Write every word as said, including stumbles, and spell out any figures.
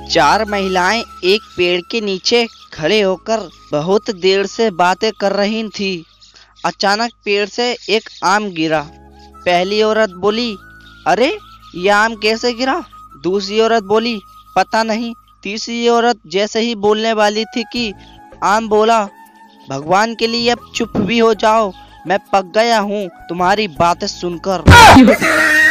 चार महिलाएं एक पेड़ के नीचे खड़े होकर बहुत देर से बातें कर रही थी। अचानक पेड़ से एक आम गिरा। पहली औरत बोली, अरे ये आम कैसे गिरा? दूसरी औरत बोली, पता नहीं। तीसरी औरत जैसे ही बोलने वाली थी कि आम बोला, भगवान के लिए अब चुप भी हो जाओ, मैं पक गया हूँ तुम्हारी बातें सुनकर।